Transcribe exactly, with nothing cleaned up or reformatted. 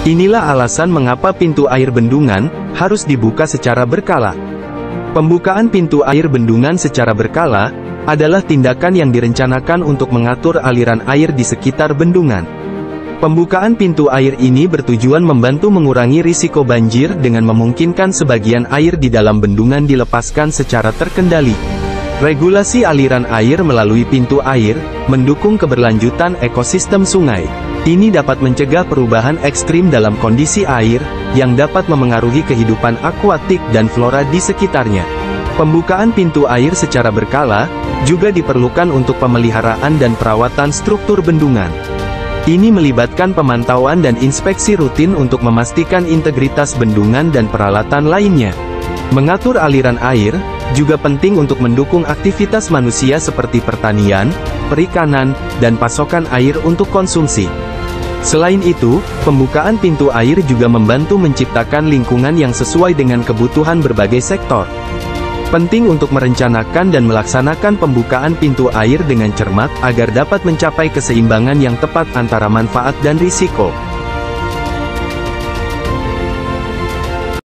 Inilah alasan mengapa pintu air bendungan harus dibuka secara berkala. Pembukaan pintu air bendungan secara berkala adalah tindakan yang direncanakan untuk mengatur aliran air di sekitar bendungan. Pembukaan pintu air ini bertujuan membantu mengurangi risiko banjir dengan memungkinkan sebagian air di dalam bendungan dilepaskan secara terkendali. Regulasi aliran air melalui pintu air mendukung keberlanjutan ekosistem sungai. Ini dapat mencegah perubahan ekstrim dalam kondisi air yang dapat memengaruhi kehidupan akuatik dan flora di sekitarnya. Pembukaan pintu air secara berkala juga diperlukan untuk pemeliharaan dan perawatan struktur bendungan. Ini melibatkan pemantauan dan inspeksi rutin untuk memastikan integritas bendungan dan peralatan lainnya. Mengatur aliran air juga penting untuk mendukung aktivitas manusia seperti pertanian, perikanan, dan pasokan air untuk konsumsi. Selain itu, pembukaan pintu air juga membantu menciptakan lingkungan yang sesuai dengan kebutuhan berbagai sektor. Penting untuk merencanakan dan melaksanakan pembukaan pintu air dengan cermat agar dapat mencapai keseimbangan yang tepat antara manfaat dan risiko.